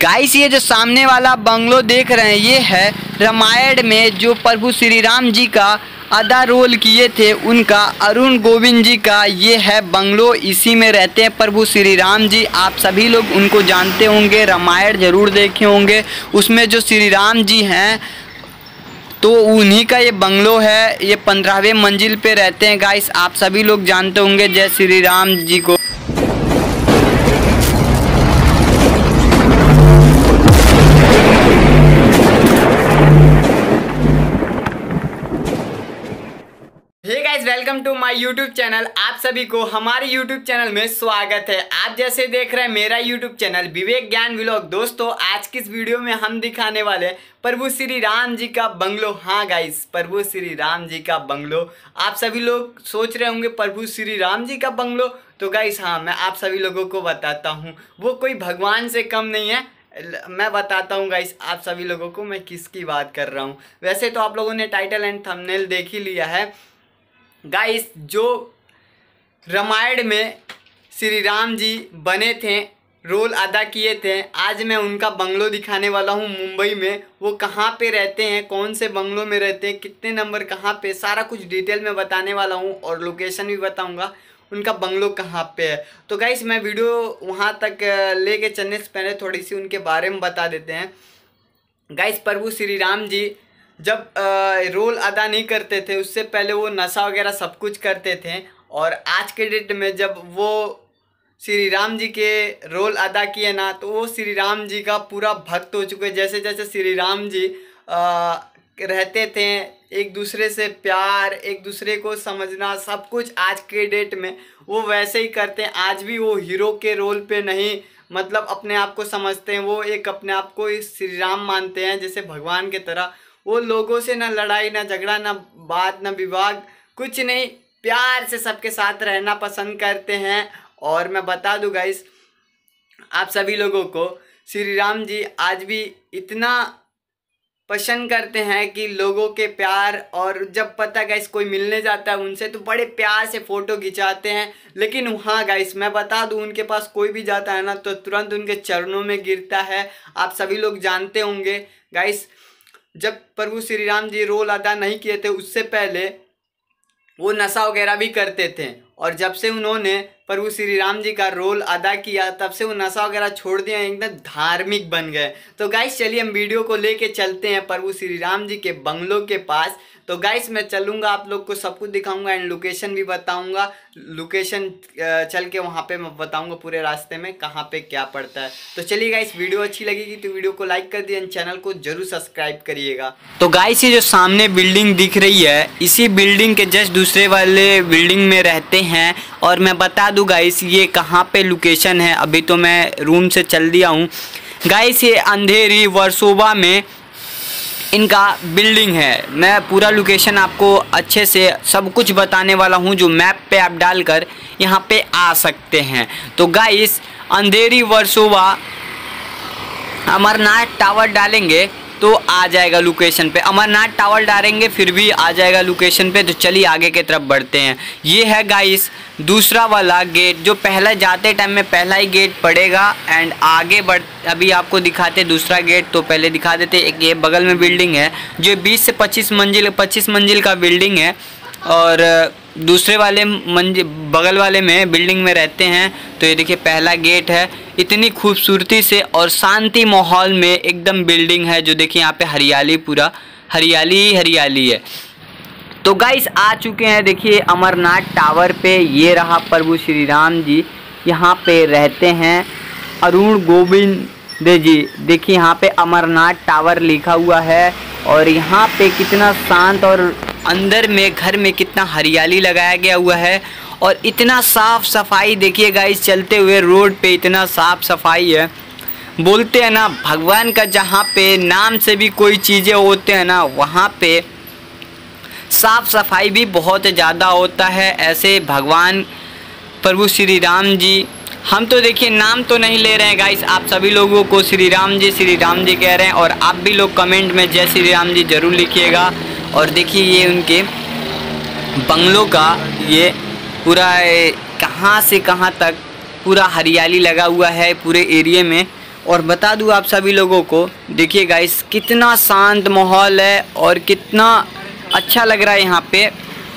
Guys ये जो सामने वाला बंगलो देख रहे हैं ये है रामायण में जो प्रभु श्री राम जी का आधा रोल किए थे उनका अरुण गोविंद जी का ये है बंगलो। इसी में रहते हैं प्रभु श्री राम जी। आप सभी लोग उनको जानते होंगे, रामायण जरूर देखे होंगे। उसमें जो श्री राम जी हैं तो उन्हीं का ये बंगलो है। ये 15वें मंजिल पे रहते हैं गाइस। आप सभी लोग जानते होंगे जय श्री राम जी को। Hey guys, welcome to my YouTube channel. आप सभी को हमारे यूट्यूब चैनल में स्वागत है। आप जैसे देख रहे हैं मेरा यूट्यूब चैनल विवेक ज्ञान व्लॉग। दोस्तों आज की इस वीडियो में हम दिखाने वाले प्रभु श्री राम जी का बंगलो। हाँ गाइस, प्रभु श्री राम जी का बंगलो। आप सभी लोग सोच रहे होंगे प्रभु श्री राम जी का बंगलो, तो गाइस हाँ, मैं आप सभी लोगों को बताता हूँ वो कोई भगवान से कम नहीं है। मैं बताता हूँ गाइस आप सभी लोगों को मैं किसकी बात कर रहा हूँ। वैसे तो आप लोगों ने टाइटल एंड थंबनेल देख ही लिया है गाइस। जो रामायण में श्री राम जी बने थे, रोल अदा किए थे, आज मैं उनका बंगलो दिखाने वाला हूँ मुंबई में। वो कहाँ पे रहते हैं, कौन से बंगलो में रहते हैं, कितने नंबर कहाँ पे, सारा कुछ डिटेल में बताने वाला हूँ और लोकेशन भी बताऊँगा उनका बंगलो कहाँ पे है। तो गाइस मैं वीडियो वहाँ तक लेके चलने से पहले थोड़ी सी उनके बारे में बता देते हैं। गाइस प्रभु श्री राम जी जब रोल अदा नहीं करते थे उससे पहले वो नशा वगैरह सब कुछ करते थे, और आज के डेट में जब वो श्री राम जी के रोल अदा किए ना तो वो श्री राम जी का पूरा भक्त हो चुके। जैसे जैसे श्री राम जी रहते थे, एक दूसरे से प्यार, एक दूसरे को समझना, सब कुछ आज के डेट में वो वैसे ही करते हैं। आज भी वो हीरो के रोल पे नहीं, मतलब अपने आप को समझते हैं, वो एक अपने आप को श्री राम मानते हैं जैसे भगवान की तरह। वो लोगों से ना लड़ाई, ना झगड़ा, ना बात, ना विवाद, कुछ नहीं, प्यार से सबके साथ रहना पसंद करते हैं। और मैं बता दूं गाइस आप सभी लोगों को, श्री राम जी आज भी इतना पसंद करते हैं कि लोगों के प्यार, और जब पता गाइस कोई मिलने जाता है उनसे तो बड़े प्यार से फ़ोटो खिंचाते हैं। लेकिन हाँ गाइस मैं बता दूं उनके पास कोई भी जाता है ना तो तुरंत उनके चरणों में गिरता है। आप सभी लोग जानते होंगे गाइस, जब प्रभु श्री राम जी रोल अदा नहीं किए थे उससे पहले वो नशा वगैरह भी करते थे, और जब से उन्होंने प्रभु श्री राम जी का रोल अदा किया तब से वो नशा वगैरह छोड़ दिया, एकदम धार्मिक बन गए। तो गाइस चलिए हम वीडियो को लेके चलते हैं प्रभु श्री राम जी के बंगलों के पास। तो गाइस मैं चलूँगा, आप लोग को सब कुछ दिखाऊंगा एंड लोकेशन भी बताऊंगा। लोकेशन चल के वहाँ पे मैं बताऊंगा पूरे रास्ते में कहाँ पे क्या पड़ता है। तो चलिए गाइस वीडियो अच्छी लगेगी तो वीडियो को लाइक कर दिए एंड चैनल को जरूर सब्सक्राइब करिएगा। तो गाइस ये जो सामने बिल्डिंग दिख रही है इसी बिल्डिंग के जस्ट दूसरे वाले बिल्डिंग में रहते हैं। और मैं बता दूं गाइस ये कहाँ पे लोकेशन है। अभी तो मैं रूम से चल दिया हूँ गाइस। ये अंधेरी वर्सोवा में इनका बिल्डिंग है। मैं पूरा लोकेशन आपको अच्छे से सब कुछ बताने वाला हूँ, जो मैप पे आप डालकर यहाँ पे आ सकते हैं। तो गाइस अंधेरी वर्सोवा अमरनाथ टावर डालेंगे तो आ जाएगा लोकेशन पे। अमरनाथ टावर डालेंगे फिर भी आ जाएगा लोकेशन पे। तो चलिए आगे की तरफ बढ़ते हैं। ये है गाइस दूसरा वाला गेट, जो पहला जाते टाइम में पहला ही गेट पड़ेगा। एंड आगे बढ़ अभी आपको दिखाते दूसरा गेट, तो पहले दिखा देते। एक ये बगल में बिल्डिंग है जो 20 से 25 मंजिल का बिल्डिंग है, और दूसरे वाले बगल वाले में बिल्डिंग में रहते हैं। तो ये देखिए पहला गेट है, इतनी खूबसूरती से और शांति माहौल में एकदम बिल्डिंग है। जो देखिए यहाँ पे हरियाली, पूरा हरियाली ही हरियाली है। तो गाइस आ चुके हैं देखिए अमरनाथ टावर पे। ये रहा प्रभु श्री राम जी यहाँ पे रहते हैं, अरुण गोविंद जी। देखिए यहाँ पे अमरनाथ टावर लिखा हुआ है, और यहाँ पे कितना शांत, और अंदर में घर में कितना हरियाली लगाया गया हुआ है, और इतना साफ सफाई देखिए गाइस। चलते हुए रोड पे इतना साफ सफाई है। बोलते हैं ना भगवान का जहाँ पे नाम से भी कोई चीज़ें होते हैं ना, वहाँ पे साफ सफाई भी बहुत ज़्यादा होता है। ऐसे भगवान प्रभु श्री राम जी, हम तो देखिए नाम तो नहीं ले रहे हैं गाइस, आप सभी लोगों को श्री राम जी कह रहे हैं। और आप भी लोग कमेंट में जय श्री राम जी ज़रूर लिखिएगा। और देखिए ये उनके बंगलों का ये पूरा कहाँ से कहाँ तक पूरा हरियाली लगा हुआ है पूरे एरिया में। और बता दूं आप सभी लोगों को, देखिए गाइस कितना शांत माहौल है और कितना अच्छा लग रहा है। यहाँ पे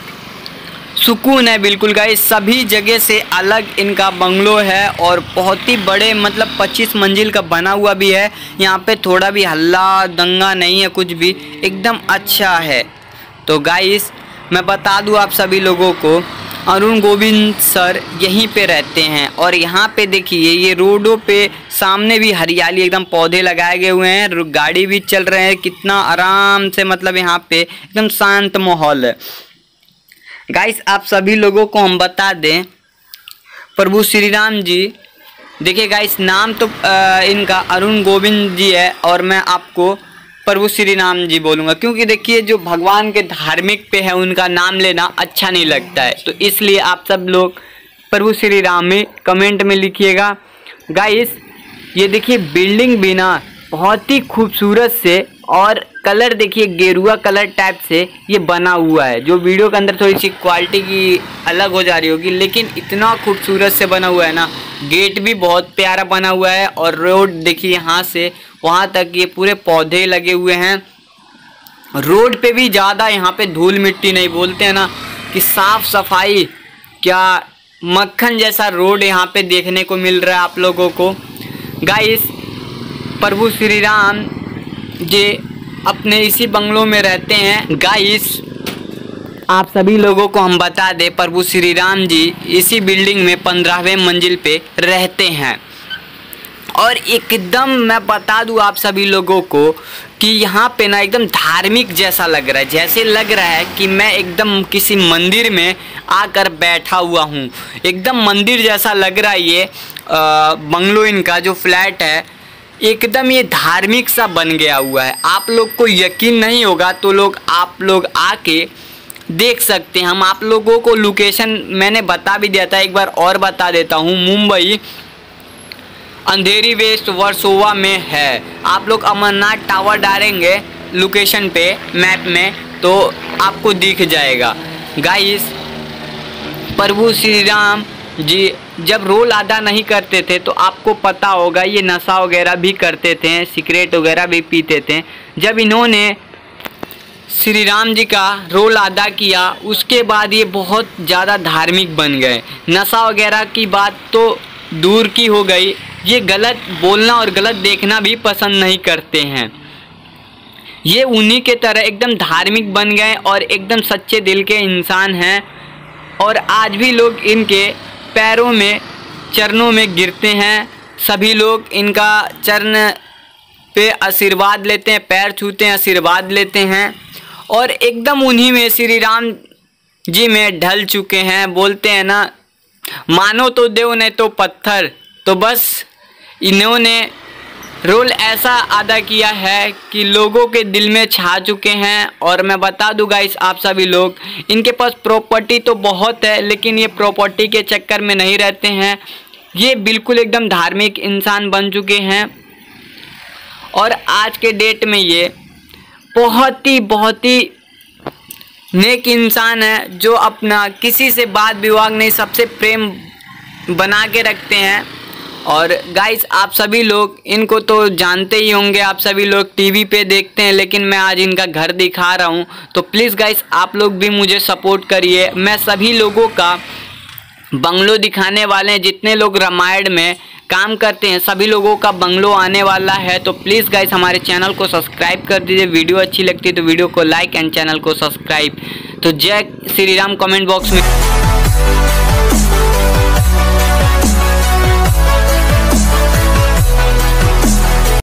सुकून है बिल्कुल गाइस। सभी जगह से अलग इनका बंगलो है और बहुत ही बड़े मतलब 25 मंजिल का बना हुआ भी है। यहाँ पे थोड़ा भी हल्ला दंगा नहीं है, कुछ भी एकदम अच्छा है। तो गाइस मैं बता दूं आप सभी लोगों को, अरुण गोविंद सर यहीं पे रहते हैं। और यहाँ पे देखिए ये रोडों पे सामने भी हरियाली, एकदम पौधे लगाए गए हुए हैं, गाड़ी भी चल रहे हैं, कितना आराम से मतलब यहाँ पे एकदम शांत माहौल है। गाइस आप सभी लोगों को हम बता दें, प्रभु श्री राम जी, देखिए गाइस नाम तो इनका अरुण गोविंद जी है और मैं आपको प्रभु श्री राम जी बोलूँगा, क्योंकि देखिए जो भगवान के धार्मिक पे है उनका नाम लेना अच्छा नहीं लगता है। तो इसलिए आप सब लोग प्रभु श्री राम में कमेंट में लिखिएगा। गाइस ये देखिए बिल्डिंग भी ना बहुत ही खूबसूरत से, और कलर देखिए गेरुआ कलर टाइप से ये बना हुआ है। जो वीडियो के अंदर थोड़ी सी क्वालिटी की अलग हो जा रही होगी, लेकिन इतना खूबसूरत से बना हुआ है ना। गेट भी बहुत प्यारा बना हुआ है और रोड देखिए यहाँ से वहाँ तक ये पूरे पौधे लगे हुए हैं। रोड पे भी ज़्यादा यहाँ पे धूल मिट्टी नहीं, बोलते हैं ना कि साफ सफाई, क्या मक्खन जैसा रोड यहाँ पे देखने को मिल रहा है आप लोगों को। गाइस प्रभु श्री राम जी अपने इसी बंगलों में रहते हैं। गाइस आप सभी लोगों को हम बता दें, प्रभु श्री राम जी इसी बिल्डिंग में 15वें मंजिल पे रहते हैं। और एकदम मैं बता दूं आप सभी लोगों को कि यहाँ पे ना एकदम धार्मिक जैसा लग रहा है, जैसे लग रहा है कि मैं एकदम किसी मंदिर में आकर बैठा हुआ हूँ। एकदम मंदिर जैसा लग रहा है ये बंगलो, इनका जो फ्लैट है एकदम ये धार्मिक सा बन गया हुआ है। आप लोग को यकीन नहीं होगा तो आप लोग आके देख सकते हैं। हम आप लोगों को लोकेशन मैंने बता भी दिया था, एक बार और बता देता हूँ। मुंबई अंधेरी वेस्ट वर्सोवा में है। आप लोग अमरनाथ टावर डालेंगे लोकेशन पे मैप में तो आपको दिख जाएगा। गाइस प्रभु श्री राम जी जब रोल अदा नहीं करते थे तो आपको पता होगा ये नशा वगैरह भी करते थे, सिगरेट वगैरह भी पीते थे। जब इन्होंने श्री राम जी का रोल अदा किया उसके बाद ये बहुत ज़्यादा धार्मिक बन गए। नशा वगैरह की बात तो दूर की हो गई, ये गलत बोलना और गलत देखना भी पसंद नहीं करते हैं। ये उन्हीं के तरह एकदम धार्मिक बन गए और एकदम सच्चे दिल के इंसान हैं। और आज भी लोग इनके पैरों में चरणों में गिरते हैं। सभी लोग इनका चरण पे आशीर्वाद लेते हैं, पैर छूते हैं, आशीर्वाद लेते हैं और एकदम उन्हीं में श्री राम जी में ढल चुके हैं। बोलते हैं ना, मानो तो देव नहीं तो पत्थर। तो बस इन्होंने रोल ऐसा अदा किया है कि लोगों के दिल में छा चुके हैं। और मैं बता दूं गाइस आप सभी लोग, इनके पास प्रॉपर्टी तो बहुत है लेकिन ये प्रॉपर्टी के चक्कर में नहीं रहते हैं। ये बिल्कुल एकदम धार्मिक इंसान बन चुके हैं और आज के डेट में ये बहुत ही नेक इंसान है, जो अपना किसी से बात विवाद नहीं, सबसे प्रेम बना के रखते हैं। और गाइस आप सभी लोग इनको तो जानते ही होंगे, आप सभी लोग टीवी पे देखते हैं, लेकिन मैं आज इनका घर दिखा रहा हूँ। तो प्लीज़ गाइस आप लोग भी मुझे सपोर्ट करिए। मैं सभी लोगों का बंगलो दिखाने वाले हैं, जितने लोग रामायण में काम करते हैं सभी लोगों का बंगलो आने वाला है। तो प्लीज़ गाइस हमारे चैनल को सब्सक्राइब कर दीजिए। वीडियो अच्छी लगती है तो वीडियो को लाइक एंड चैनल को सब्सक्राइब। तो जय श्री राम कमेंट बॉक्स में